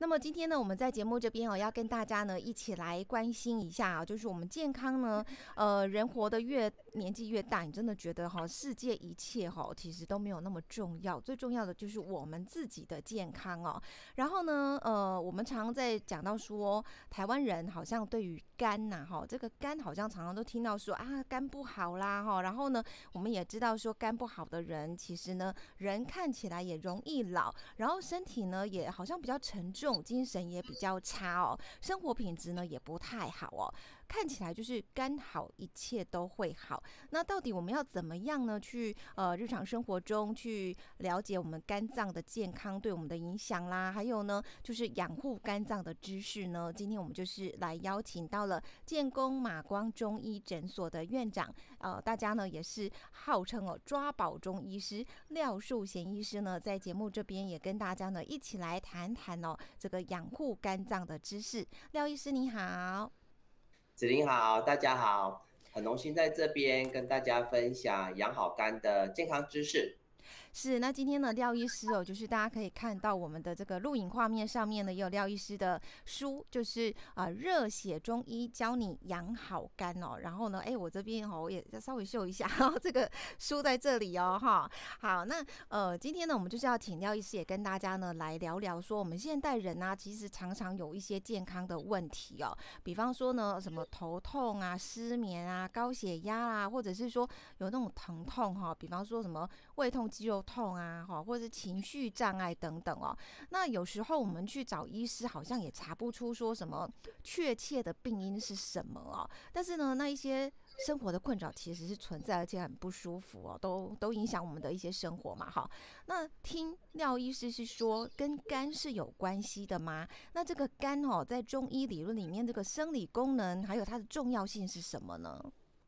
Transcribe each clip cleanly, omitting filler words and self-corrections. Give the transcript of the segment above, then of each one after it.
那么今天呢，我们在节目这边要跟大家呢一起来关心一下就是我们健康呢，人活得年纪越大，你真的觉得世界一切其实都没有那么重要，最重要的就是我们自己的健康哦。然后呢，我们常常在讲到说，台湾人好像对于肝这个肝好像常常都听到说肝不好啦然后呢，我们也知道说肝不好的人，其实呢人看起来也容易老，然后身体呢也好像比较沉重，精神也比较差哦，生活品质呢也不太好哦。看起来就是肝好一切都会好，那到底我们要怎么样呢去日常生活中去了解我们肝脏的健康对我们的影响啦，还有呢就是养护肝脏的知识呢？今天我们就是来邀请到了建功马光中医诊所的院长，大家呢也是号称抓宝中医师廖树贤医师呢，在节目这边也跟大家呢一起来谈谈这个养护肝脏的知识。廖医师你好。 子琳好，大家好，很荣幸在这边跟大家分享养好肝的健康知识。 是，那今天呢，廖医师就是大家可以看到我们的这个录影画面上面呢，也有廖医师的书，就是热血中医教你养好肝哦。然后呢，我这边我也稍微秀一下，这个书在这里哈。好，那今天呢，我们就是要请廖医师也跟大家呢来聊聊说，我们现代人其实常常有一些健康的问题哦，比方说呢，什么头痛失眠高血压或者是说有那种疼痛比方说什么胃痛、肌肉痛或者是情绪障碍等等哦。那有时候我们去找医师，好像也查不出说什么确切的病因是什么哦。但是呢，那一些生活的困扰其实是存在，而且很不舒服哦，都影响我们的一些生活嘛。好，那听廖医师是说跟肝是有关系的吗？那这个肝在中医理论里面，这个生理功能还有它的重要性是什么呢？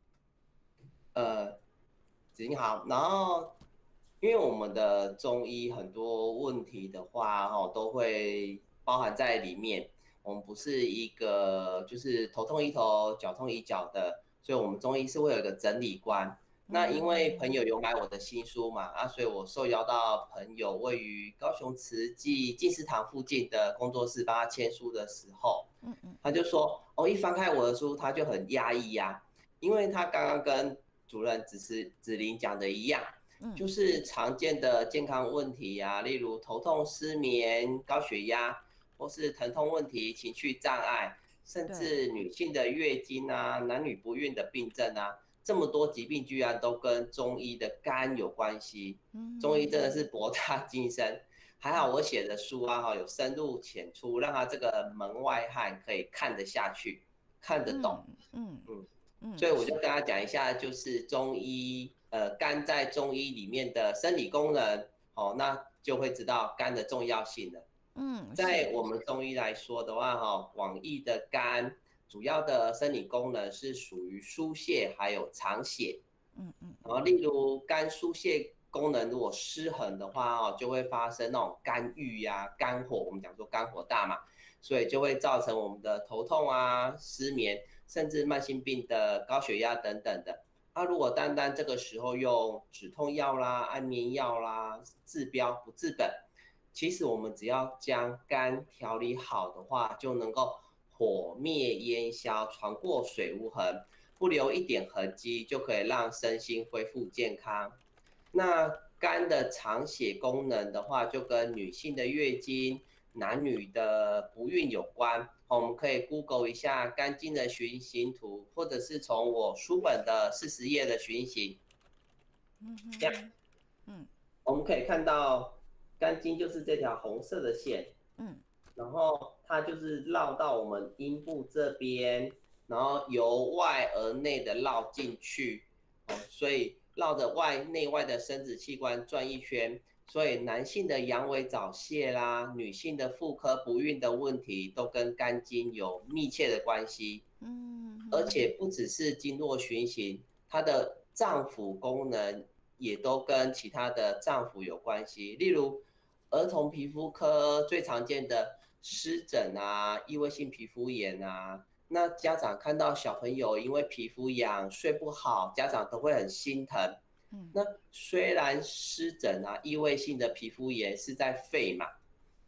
子琳好，然后因为我们的中医很多问题的话，都会包含在里面。我们不是一个就是头痛医头，脚痛医脚的，所以我们中医是会有一个整理观。那因为朋友有买我的新书嘛，所以我受邀到朋友位于高雄慈济进士堂附近的工作室帮他签书的时候，他就说，一翻开我的书，他就很压抑呀，因为他刚刚跟主任子琳讲的一样。就是常见的健康问题例如头痛、失眠、高血压，或是疼痛问题、情绪障碍，甚至女性的月经男女不孕的病症这么多疾病居然都跟中医的肝有关系。中医真的是博大精深，还好我写的书有深入浅出，让他这个门外汉可以看得下去，看得懂。所以我就跟他讲一下，就是中医肝在中医里面的生理功能，那就会知道肝的重要性了。在我们中医来说的话，广义的肝主要的生理功能是属于疏泄还有藏血。例如肝疏泄功能如果失衡的话，就会发生那种肝郁肝火，我们讲说肝火大嘛，所以就会造成我们的头痛失眠，甚至慢性病的高血压等等的。如果单单这个时候用止痛药啦、安眠药啦治标不治本，其实我们只要将肝调理好的话，就能够火灭烟消，船过水无痕，不留一点痕迹，就可以让身心恢复健康。那肝的藏血功能的话，就跟女性的月经、男女的不孕有关。我们可以 Google 一下肝经的循行图，或者是从我书本的40页的循行。这样，我们可以看到肝经就是这条红色的线，然后它就是绕到我们阴部这边，然后由外而内的绕进去，所以绕着内外的生殖器官转一圈，所以男性的阳痿早泄啦，女性的妇科不孕的问题，都跟肝经有密切的关系。而且不只是经络循行，它的脏腑功能也都跟其他的脏腑有关系。例如，儿童皮肤科最常见的湿疹异位性皮肤炎那家长看到小朋友因为皮肤痒睡不好，家长都会很心疼。那虽然湿疹异位性的皮肤炎是在肺嘛，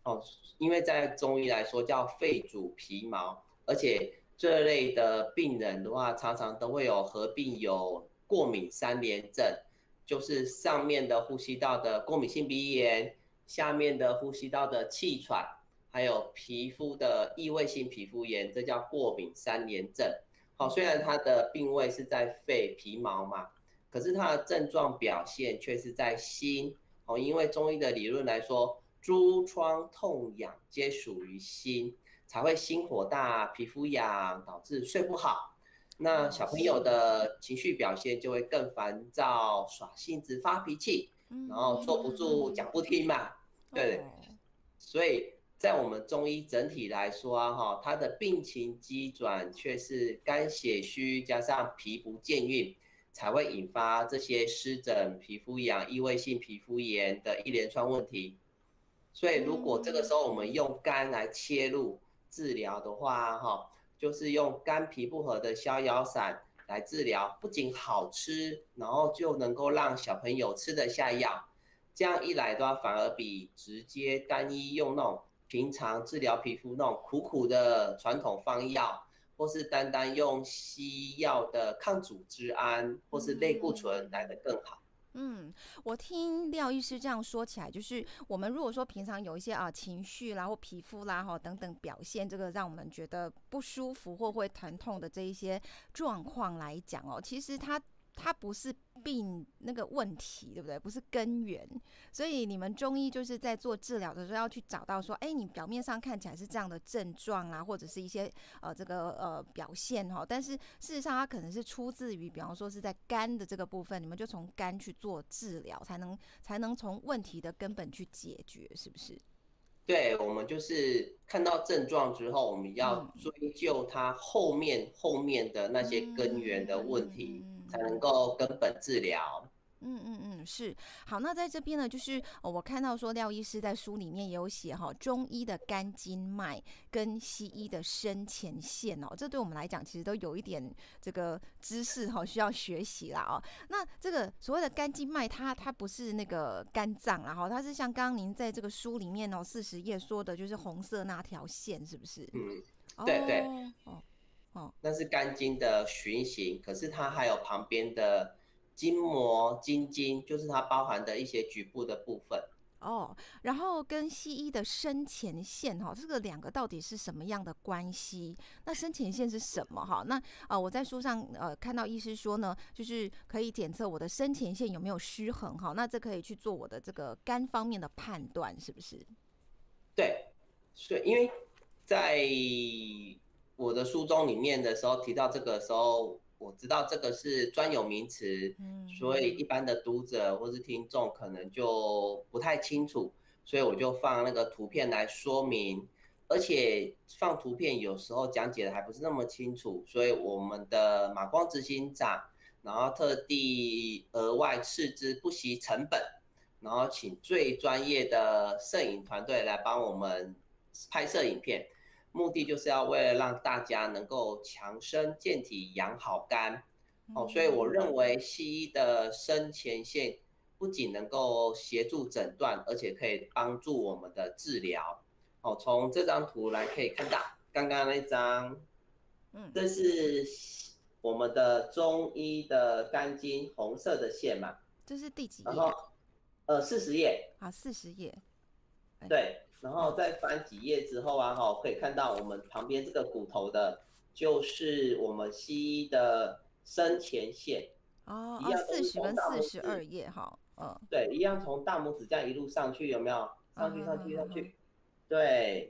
哦，因为在中医来说叫肺主皮毛，而且这类的病人的话，常常都会有合并有过敏三联症，就是上面的呼吸道的过敏性鼻炎，下面的呼吸道的气喘，还有皮肤的异位性皮肤炎，这叫过敏三联症。好，虽然它的病位是在肺皮毛嘛，可是它的症状表现却是在心。哦，因为中医的理论来说，诸疮痛痒皆属于心，才会心火大、皮肤痒，导致睡不好。那小朋友的情绪表现就会更烦躁、耍性子、发脾气，然后坐不住、讲不听嘛。对，所以在我们中医整体来说啊，哈，它的病情机转却是肝血虚加上脾不健运，才会引发这些湿疹、皮肤痒、异位性皮肤炎的一连串问题。所以如果这个时候我们用肝来切入治疗的话，哈，就是用肝脾不和的逍遥散来治疗，不仅好吃，然后就能够让小朋友吃得下药。这样一来的话，反而比直接单一用那种平常治疗皮肤那种苦苦的传统方药，或是单单用西药的抗组织胺或是类固醇来得更好。 嗯，我听廖医师这样说起来，就是我们如果说平常有一些情绪啦或皮肤啦哈等等表现，这个让我们觉得不舒服或会疼痛的这一些状况来讲哦，其实它不是病那个问题，对不对？不是根源，所以你们中医就是在做治疗的时候要去找到说，哎，你表面上看起来是这样的症状啦，或者是一些这个表现哈，但是事实上它可能是出自于，比方说是在肝的这个部分，你们就从肝去做治疗，才能从问题的根本去解决，是不是？ 对，我们就是看到症状之后，我们要追究它后面的那些根源的问题，才能够根本治疗。 是。好，那在这边呢，就是我看到说廖医师在书里面也有写哈，中医的肝经脉跟西医的生前线哦，这对我们来讲其实都有一点这个知识哈，需要学习啦哦。那这个所谓的肝经脉，它不是那个肝脏啦哈，它是像刚刚您在这个书里面哦40页说的，就是红色那条线，是不是？ 嗯，对对， 哦哦哦。 那是肝经的循行，可是它还有旁边的筋膜、筋经，就是它包含的一些局部的部分。 哦，然后跟西医的生前线哈，这个两个到底是什么样的关系？那生前线是什么哈？那我在书上看到医师说呢，就是可以检测我的生前线有没有失衡哈，那这可以去做我的这个肝方面的判断，是不是？ 对，所以因为在我的书中里面的时候提到这个时候，我知道这个是专有名词，所以一般的读者或是听众可能就不太清楚，所以我就放那个图片来说明，而且放图片有时候讲解的还不是那么清楚，所以我们的马光执行长，然后特地额外斥资不惜成本。然后请最专业的摄影团队来帮我们拍摄影片，目的就是要为了让大家能够强身健体、养好肝。哦，所以我认为西医的生前线不仅能够协助诊断，而且可以帮助我们的治疗。哦，从这张图来可以看到，刚刚那张，这是我们的中医的肝经红色的线嘛， 这是第几然后页啊？ 40页， 好40页。 对，然后再翻几页之后啊，可以看到我们旁边这个骨头的，就是我们西医的生前线，一样都是 40跟从大拇指， 42页哈， 对，一样从大拇指这样一路上去，有没有？上去，上去，上去，对，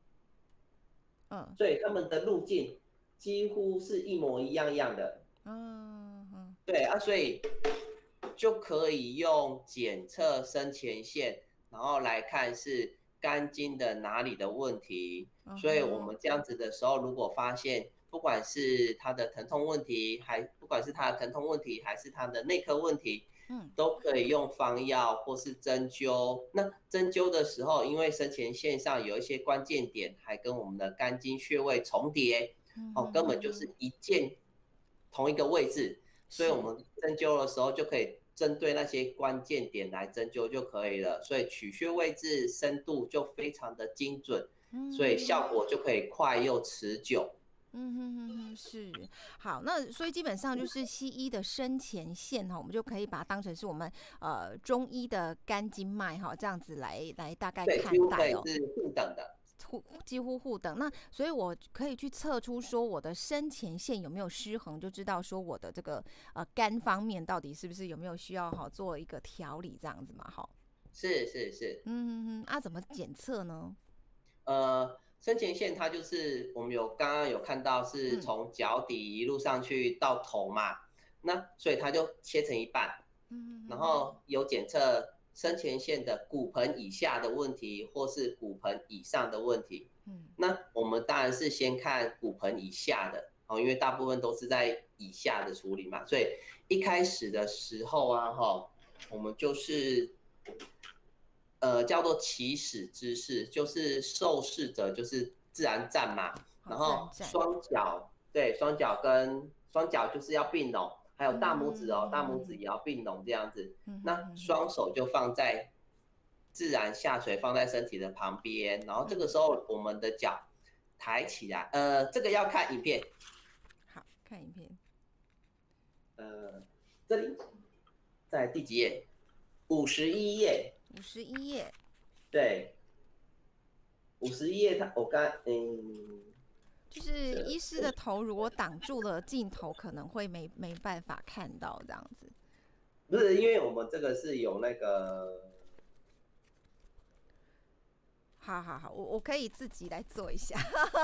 所以他们的路径几乎是一模一样的，对啊，所以就可以用检测生前线，然后来看是肝经的哪里的问题。所以我们这样子的时候，如果发现不管是他的疼痛问题，不管是他的疼痛问题，还是他的内科问题，都可以用方药或是针灸。那针灸的时候，因为生前线上有一些关键点，还跟我们的肝经穴位重叠，根本就是一键同一个位置。所以我们针灸的时候就可以针对那些关键点来针灸就可以了。所以取穴位置、深度就非常的精准，所以效果就可以快又持久。 是好，那所以基本上就是西医的生前线哈，我们就可以把它当成是我们中医的肝经脉哈，这样子来大概对， 看几乎可以待哦。 是互等的。 几乎互等，那所以我可以去测出说我的生前线有没有失衡，就知道说我的这个肝方面到底是不是有没有需要做一个调理这样子嘛，哈。 是是是。 怎么检测呢？ 生前线它就是我们刚刚有看到是从脚底一路上去到头嘛，那所以它就切成一半，然后有检测生前线的骨盆以下的问题，或是骨盆以上的问题。那我们当然是先看骨盆以下的，因为大部分都是在以下的处理嘛，所以一开始的时候啊，我们就是叫做起始姿势，就是受试者就是自然站嘛，然后双脚就是要并拢，还有大拇指大拇指也要并拢这样子。那双手就放在自然下垂，放在身体的旁边，然后这个时候我们的脚抬起来，这个要看影片。 好，看影片。 这里在第几页？51页。 51页。 对，51页就是医师的头如果挡住了镜头，可能会没办法看到这样子。 不是，因为我们这个是有那个。 好，我可以自己来做一下。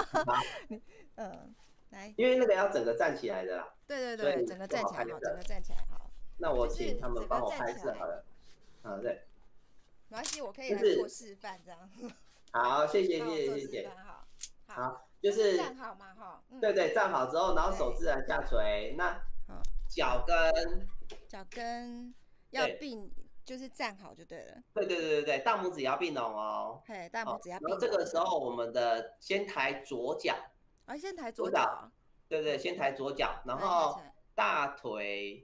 来， 因为那个要整个站起来的啦。 对，整个站起来好，整个站起来好。 那我请他们帮我拍摄好了。对。 没关系，我可以来做示范这样。 好，谢谢。好，就是站好嘛哈。 对，站好之后，然后手自然下垂，那脚跟要并，就是站好就对了。 对，大拇指也要并拢哦。 大拇指要并拢。 然后这个时候我们的先抬左脚。 先抬左脚。 对，先抬左脚，然后大腿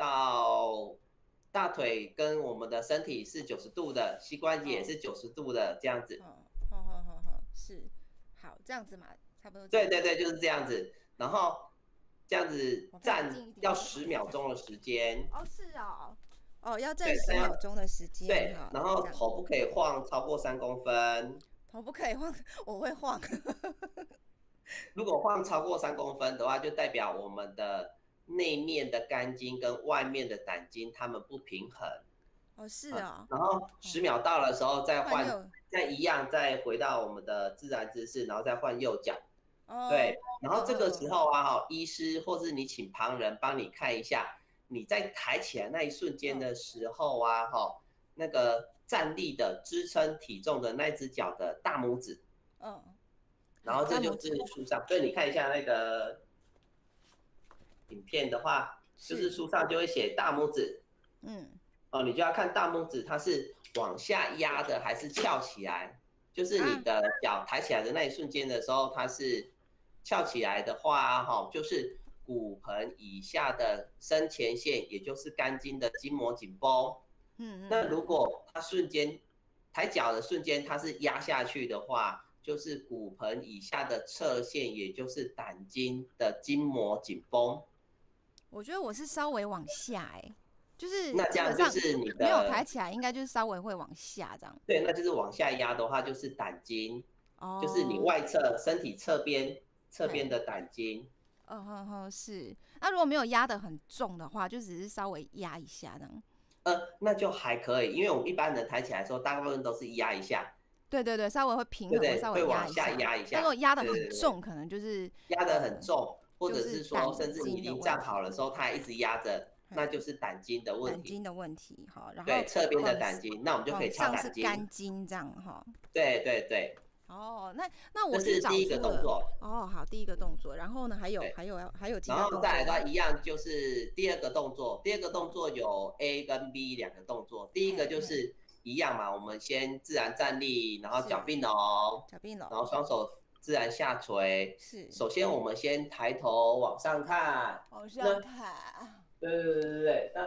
跟我们的身体是90度的，膝关节也是90度的，这样子。 是，好，这样子嘛，差不多。 对，就是这样子。然后这样子站要10秒钟的时间。 是要站10秒钟的时间。 对，然后头不可以晃超过3公分。 头不可以晃，我会晃。 如果晃超过3公分的话，就代表我们的内面的肝经跟外面的胆经它们不平衡。 是然后10秒到的时候再再回到我们的自然姿势，然后再换右脚。对，然后这个时候啊，医师或是你请旁人帮你看一下，你在抬起来那一瞬间的时候啊，那个站立的支撑体重的那只脚的大拇指。然后这就是书上，所以你看一下那个影片的话，就是书上就会写大拇指。你就要看大拇指它是往下压的还是翘起来。就是你的脚抬起来的那一瞬间的时候，它是翘起来的话，就是骨盆以下的生前线，也就是肝经的筋膜紧绷。那如果它抬脚的瞬间它是压下去的话，就是骨盆以下的侧线，也就是胆经的筋膜紧绷。 我觉得我是稍微往下就是那这样就是你的没有抬起来，应该就是稍微会往下这样。 对，那就是往下压的话，就是胆经，就是你外侧身体侧边的胆经。 是。那如果没有压得很重的话，就只是稍微压一下这样。 那就还可以，因为我们一般人抬起来的时候，大部分都是压一下。 对，稍微会平衡， 对， 稍微往下压一下。 如果压得很重，可能就是压得很重，或者是说，甚至你已经站好的时候，它还一直压着，那就是胆经的问题。 胆经的问题，然后对，侧边的胆经，那我们就可以敲胆经。 是肝经这样对。 那我这是第一个动作。 好，第一个动作，然后呢，还有其他动作。 然后再来的话，一样就是第二个动作。第二个动作有 A 跟 B 2个动作。第一个就是一样嘛，我们先自然站立，然后脚并拢，然后双手自然下垂。 是。 首先我们先抬头往上看。 往上看。 对。那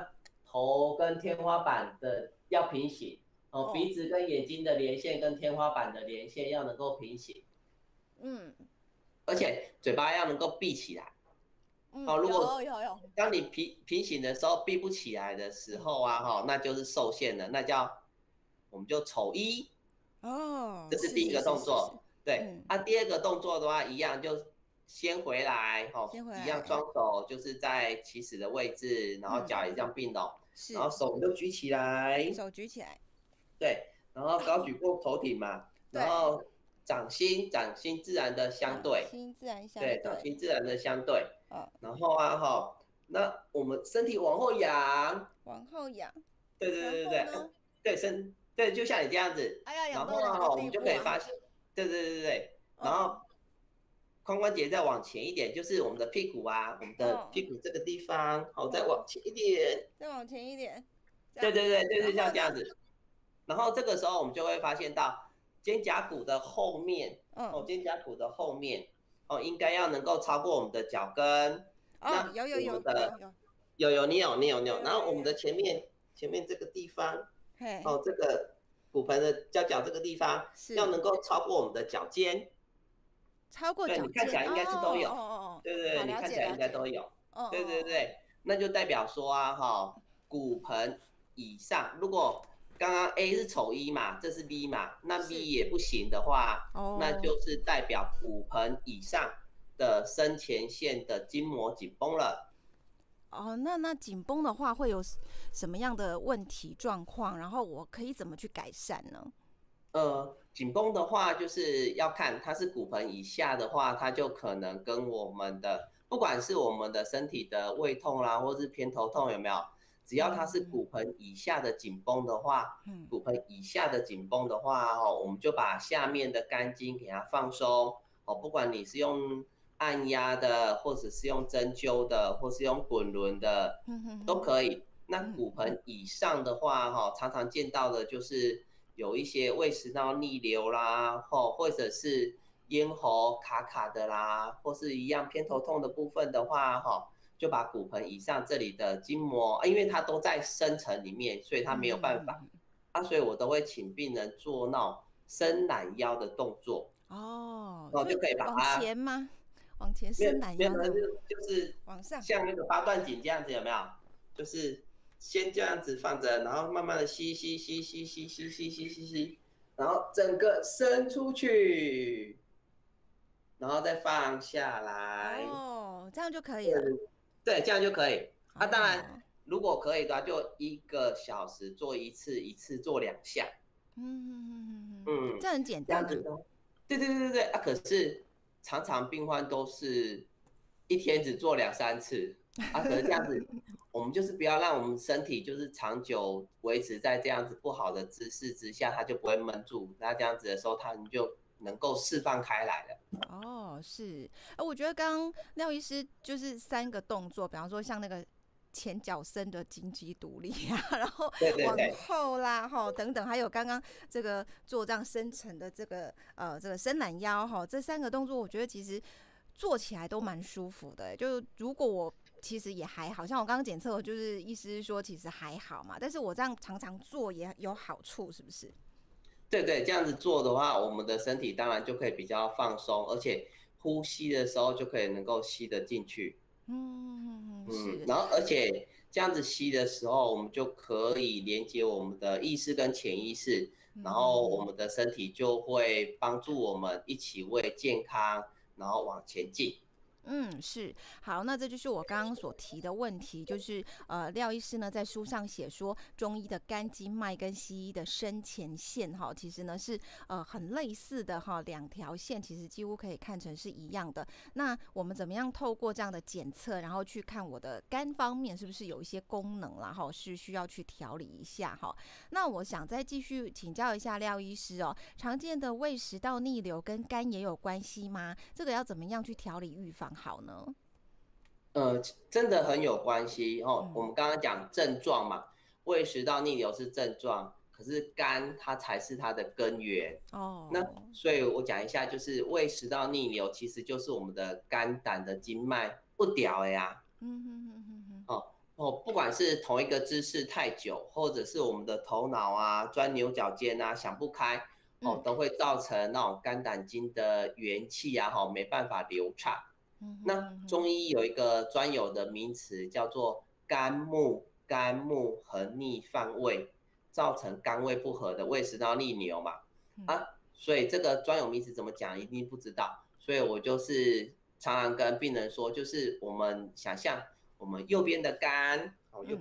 头跟天花板的要平行哦鼻子跟眼睛的连线跟天花板的连线要能够平行， 嗯而且嘴巴要能够闭起来。如果有， 当你平行的时候闭不起来的时候啊，那就是受限了，我们就丑一。这是第一个动作。对，第二个动作的话，一样就先回来，一样双手就是在起始的位置，然后脚也这样并拢，然后手就举起来， 手举起来， 对，然后高举过头顶嘛，然后掌心自然的相对， 掌心自然相对，掌心自然的相对，然后啊那我们身体往后仰，对对对对对，对，就像你这样子，然后我们就可以发现，对，然后髋关节再往前一点，就是我们的屁股啊，我们的屁股这个地方，再往前一点，对，就是像这样子。然后这个时候我们就会发现到肩胛骨的后面，肩胛骨的后面，应该要能够超过我们的脚跟。那有， 你有，然后我们的前面这个地方，这个骨盆的交角这个地方要能够超过我们的脚尖，对，你看起来应该是都有，对，你看起来应该都有，对，那就代表说啊，骨盆以上，如果刚刚 A 是丑一嘛，这是 B 嘛，那 B 也不行的话，那就是代表骨盆以上的深前线的筋膜紧绷了。 那紧绷的话会有什么样的问题状况？然后我可以怎么去改善呢？ 紧绷的话就是要看它是骨盆以下的话，它就可能跟我们的不管是我们的身体的胃痛啦，或是偏头痛有没有？只要它是骨盆以下的紧绷的话，我们就把下面的肝经给它放松。不管你是用按压的，或者是用针灸的，或是用滚轮的，都可以。那骨盆以上的话，常常见到的就是有一些胃食道逆流啦，或者是咽喉卡卡的啦，或是一样偏头痛的部分的话，就把骨盆以上这里的筋膜，因为它都在深层里面，所以它没有办法。所以我都会请病人做那种伸懒腰的动作。就可以把它往前吗？往前伸懒腰， 就是往上， 像那个八段锦这样子，有没有？就是先这样子放着，然后慢慢的吸，然后整个伸出去，然后再放下来。 这样就可以了。 对，这样就可以。当然，如果可以的话，就1个小时做一次，一次做2下。 这很简单。 对，可是常常病患都是一天只做2、3次可是这样子，我们就是不要让我们身体就是长久维持在这样子不好的姿势之下，它就不会闷住。那这样子的时候，它就能够释放开来了。 是。我觉得刚刚廖医师就是3个动作，比方说像那个前脚伸的金鸡独立然后往后啦等等，还有刚刚这个做这样深层的这个伸懒腰这3个动作，我觉得其实做起来都蛮舒服的。就如果我其实也还好，像我刚刚检测，就是医师说其实还好嘛，但是我这样常常做也有好处，是不是？ 对，这样子做的话，我们的身体当然就可以比较放松，而且呼吸的时候就可以能够吸得进去。然后而且这样子吸的时候，我们就可以连接我们的意识跟潜意识，然后我们的身体就会帮助我们一起为健康然后往前进。 是。好，那这就是我刚刚所提的问题，就是廖医师呢在书上写说，中医的肝经脉跟西医的深前线其实呢是很类似的2条线其实几乎可以看成是一样的。那我们怎么样透过这样的检测，然后去看我的肝方面是不是有一些功能啦是需要去调理一下那我想再继续请教一下廖医师常见的胃食道逆流跟肝也有关系吗？这个要怎么样去调理预防好呢？ 真的很有关系我们刚刚讲症状嘛，胃食道逆流是症状，可是肝它才是它的根源那所以我讲一下，就是胃食道逆流其实就是我们的肝胆的经脉不调呀。 不管是同一个姿势太久，或者是我们的头脑啊钻牛角尖啊想不开，都会造成那种肝胆经的元气啊没办法流畅。那中医有一个专有的名词叫做肝木横逆犯胃，造成肝胃不和的胃食道逆流嘛。所以这个专有名词怎么讲一定不知道，所以我就是常常跟病人说，就是我们想象我们右边的肝，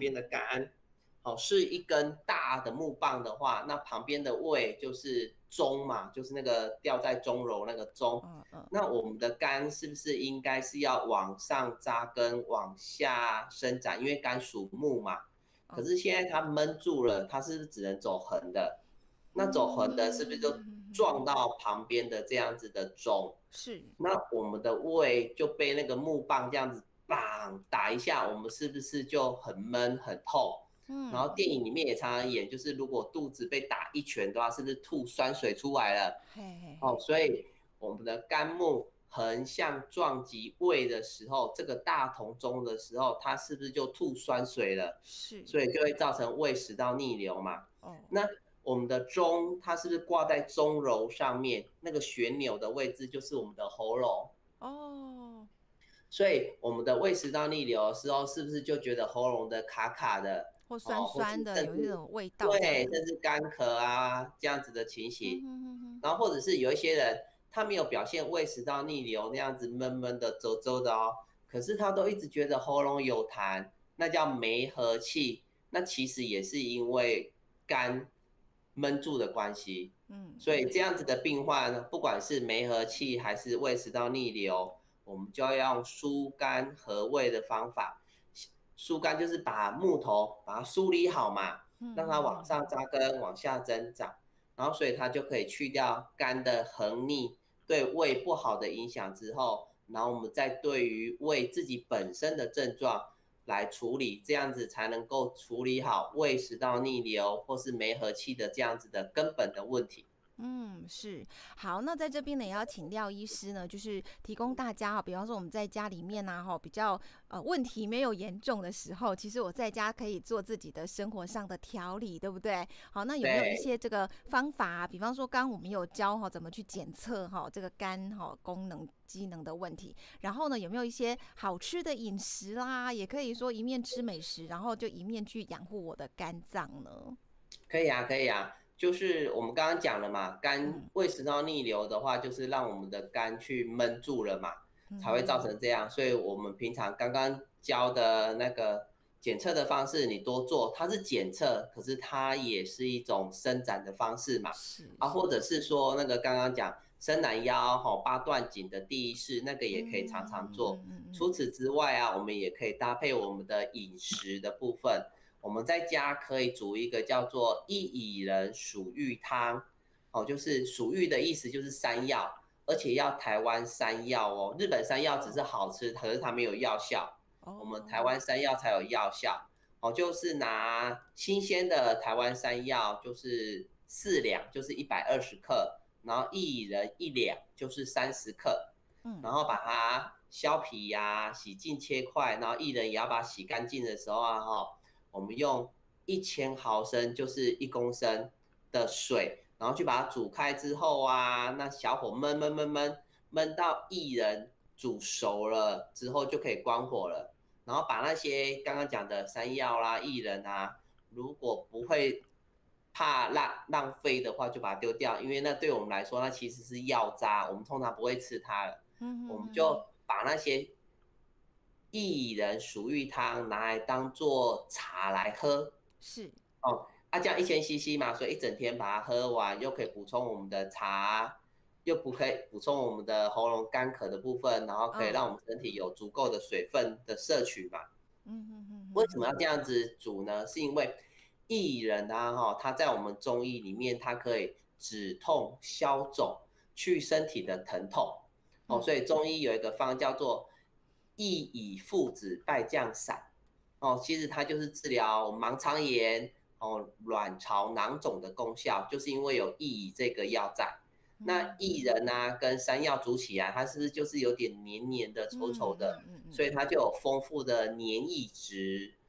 是一根大的木棒的话，那旁边的胃就是中嘛，就是那个吊在中轴那个中。那我们的肝是不是应该是要往上扎根，往下伸展？因为肝属木嘛。可是现在它闷住了，它是不是只能走横的？那走横的是不是就撞到旁边的这样子的中？ 是。 那我们的胃就被那个木棒这样子棒打一下，我们是不是就很闷很痛？然后电影里面也常常演，就是如果肚子被打一拳的话，是不是吐酸水出来了？所以我们的肝木横向撞击胃的时候，这个大同中的时候，它是不是就吐酸水了？ 是。 所以就会造成胃食道逆流嘛。那我们的中，它是不是挂在中轴上面？那个旋钮的位置就是我们的喉咙。所以我们的胃食道逆流的时候，是不是就觉得喉咙的卡卡的， 或酸酸的，有那种味道？ 对，甚至干咳啊这样子的情形。然后或者是有一些人，他没有表现胃食道逆流那样子闷闷的、皱皱的可是他都一直觉得喉咙有痰，那叫没和气。那其实也是因为肝闷住的关系。所以这样子的病患呢，不管是没和气还是胃食道逆流，我们就要用疏肝和胃的方法。疏肝就是把木头把它梳理好嘛，让它往上扎根，往下增长，然后所以它就可以去掉肝的横逆对胃不好的影响之后，然后我们再对于胃自己本身的症状来处理，这样子才能够处理好胃食道逆流或是没和气的这样子的根本的问题。 是。好，那在这边呢，也要请廖医师呢，就是提供大家比方说我们在家里面比较问题没有严重的时候，其实我在家可以做自己的生活上的调理，对不对？好，那有没有一些这个方法比方说刚刚我们有教怎么去检测这个肝功能机能的问题，然后呢有没有一些好吃的饮食啦，也可以说一面吃美食，然后就一面去养护我的肝脏呢？ 可以啊。就是我们刚刚讲了嘛，肝胃食道逆流的话，就是让我们的肝去闷住了嘛，才会造成这样。所以我们平常刚刚教的那个检测的方式，你多做，它是检测，可是它也是一种伸展的方式嘛。或者是说那个刚刚讲伸懒腰、八段锦的第一式，那个也可以常常做。除此之外我们也可以搭配我们的饮食的部分。我们在家可以煮一个叫做薏苡仁薯玉汤，就是薯玉的意思就是山药，而且要台湾山药日本山药只是好吃，可是它没有药效，我们台湾山药才有药效。就是拿新鲜的台湾山药，就是4两，就是120克，然后薏苡仁1两，就是30克，然后把它削皮洗净切块，然后薏仁也要把它洗干净的时候我们用1000毫升，就是1公升的水，然后去把它煮开之后那小火焖到薏仁煮熟了之后就可以关火了。然后把那些刚刚讲的山药啦、薏仁如果不会怕浪费的话，就把它丢掉，因为那对我们来说，那其实是药渣，我们通常不会吃它了。我们就把那些薏仁薯玉汤拿来当做茶来喝， 是这样1000cc 嘛，所以一整天把它喝完，又可以补充我们的茶，又可以补充我们的喉咙干咳的部分，然后可以让我们身体有足够的水分的摄取嘛。为什么要这样子煮呢？是因为薏仁它在我们中医里面，它可以止痛消肿，去身体的疼痛。所以中医有一个方叫做薏苡附子败酱散。其实它就是治疗盲肠炎、卵巢囊肿的功效，就是因为有薏苡这个药在。那薏仁跟山药煮起来，它是不是就是有点黏黏的、稠稠的？所以它就有丰富的黏液质，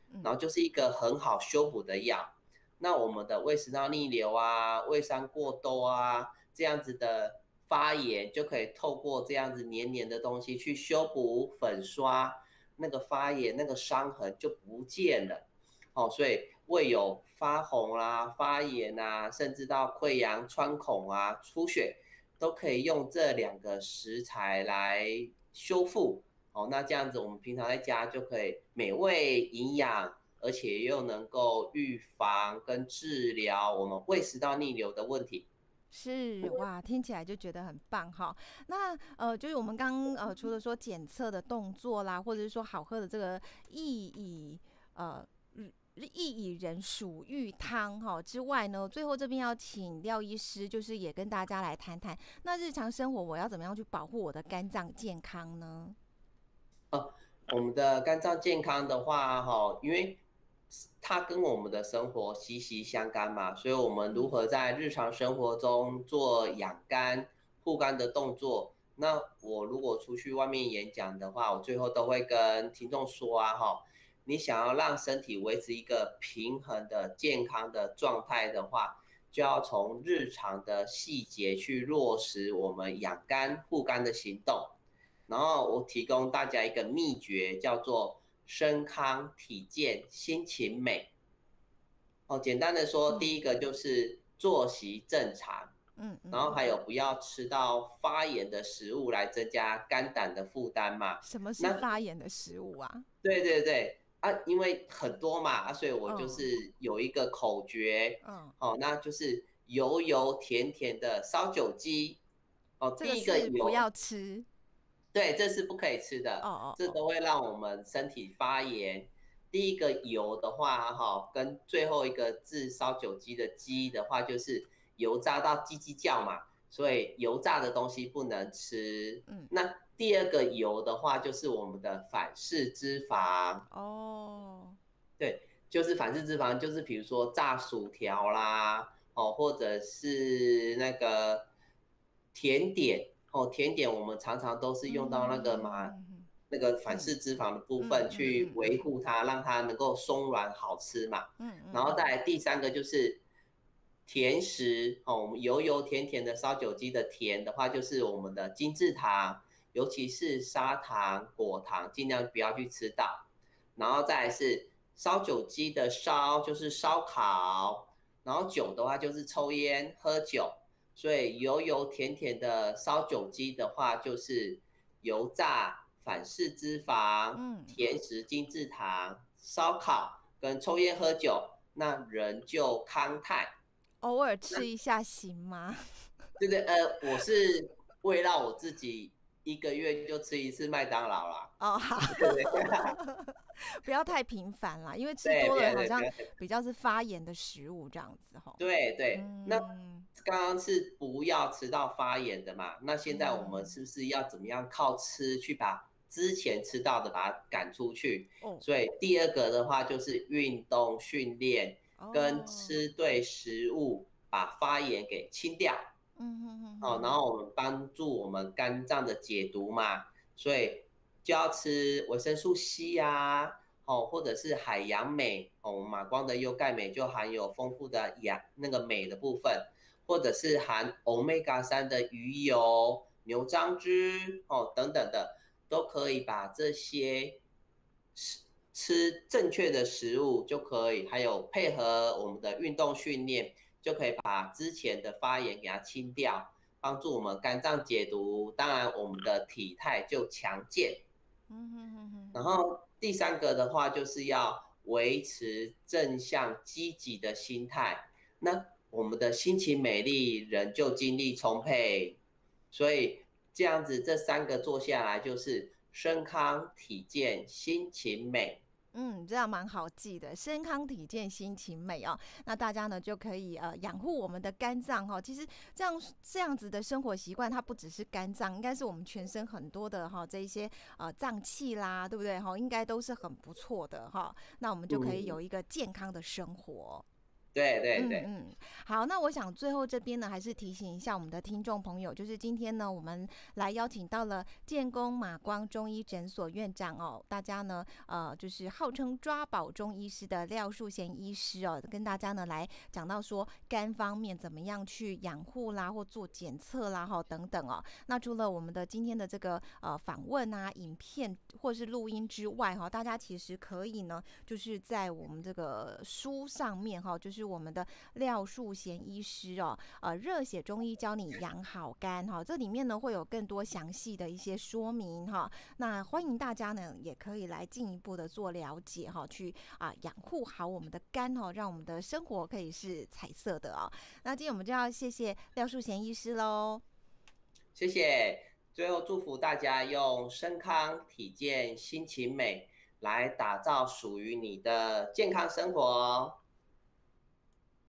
然后就是一个很好修补的药。那我们的胃食道逆流啊、胃酸过多啊这样子的发炎，就可以透过这样子黏黏的东西去修补、粉刷那个发炎、那个伤痕就不见了。所以胃有发红啦、发炎啊，甚至到溃疡、穿孔啊、出血，都可以用这2个食材来修复。那这样子我们平常在家就可以美味营养，而且又能够预防跟治疗我们胃食道逆流的问题。 是哇，听起来就觉得很棒哈。那就是我们除了说检测的动作啦，或者是说好喝的这个呃薏苡仁薯玉汤哈之外呢，最后这边要请廖医师，就是也跟大家来谈谈，那日常生活我要怎么样去保护我的肝脏健康呢？ 我们的肝脏健康的话，因为它跟我们的生活息息相关嘛，所以我们如何在日常生活中做养肝、护肝的动作。那我如果出去外面演讲的话，我最后都会跟听众说啊，你想要让身体维持一个平衡的健康的状态的话，就要从日常的细节去落实我们养肝护肝的行动。然后我提供大家一个秘诀，叫做身康体健心情美。简单的说，第一个就是作息正常，然后还有不要吃到发炎的食物来增加肝胆的负担嘛。 什么是发炎的食物啊？ 对对对啊，因为很多嘛，所以我就是有一个口诀，那就是油油甜甜的烧酒鸡。第一个油不要吃。 对，这是不可以吃的，这都会让我们身体发炎。第一个油的话，跟最后一个字烧酒鸡的鸡的话，就是油炸到叽叽叫嘛，所以油炸的东西不能吃。那第二个油的话，就是我们的反式脂肪。对，就是反式脂肪，就是比如说炸薯条啦，或者是那个甜点。甜点我们常常都是用到那个反式脂肪的部分去维护它，让它能够松软好吃嘛。然后再来第3个就是甜食，我们油油甜甜的烧酒鸡的甜的话，就是我们的精制糖，尤其是砂糖、果糖，尽量不要去吃到。然后再来是烧酒鸡的烧，就是烧烤，然后酒的话就是抽烟喝酒。所以油油甜甜的烧酒鸡的话，就是油炸、反式脂肪、甜食、精制糖、烧烤跟抽烟喝酒，那人就康泰。 偶尔吃一下行吗？ 对对，我是为了我自己1个月就吃1次麦当劳啦。 好， 对不要太频繁啦，因为吃多了好像比较是发炎的食物这样子吼。 对对，那刚刚是不要吃到发炎的嘛，那现在我们是不是要怎么样靠吃去把之前吃到的把它赶出去？所以第2个的话就是运动训练跟吃对食物，把发炎给清掉。然后我们帮助我们肝脏的解毒嘛，所以就要吃维生素 C 啊，或者是海洋镁，马光的优钙镁就含有丰富的那个镁的部分，或者是含 Omega-3的鱼油、牛樟汁等等的，都可以把这些吃正确的食物就可以，还有配合我们的运动训练，就可以把之前的发炎给它清掉，帮助我们肝脏解毒，当然我们的体态就强健。然后第3个的话，就是要维持正向积极的心态，那我们的心情美丽，人就精力充沛。所以这样子这3个做下来，就是身康体健心情美。 这样蛮好记的，身康体健心情美哦。那大家呢就可以养护我们的肝脏哈。其实这样子的生活习惯，它不只是肝脏，应该是我们全身很多的这一些脏器啦，对不对哈？应该都是很不错的哈。那我们就可以有一个健康的生活。 对对对。 好，那我想最后这边呢，还是提醒一下我们的听众朋友，就是今天呢，我们来邀请到了建工马光中医诊所院长哦，大家呢，就是号称抓宝中医师的廖树贤医师哦，跟大家呢来讲到说肝方面怎么样去养护啦，或做检测啦，哈等等哦。那除了我们的今天的这个访问啊、影片或是录音之外哈，大家其实可以呢，就是在我们这个书上面哈，就是我们的廖树贤医师哦，热血中医教你养好肝哈，这里面呢会有更多详细的一些说明哈。那欢迎大家呢也可以来进一步的做了解哈，去养护好我们的肝哦，让我们的生活可以是彩色的哦。那今天我们就要谢谢廖树贤医师喽， 谢谢。最后祝福大家用身康体健心情美来打造属于你的健康生活哦。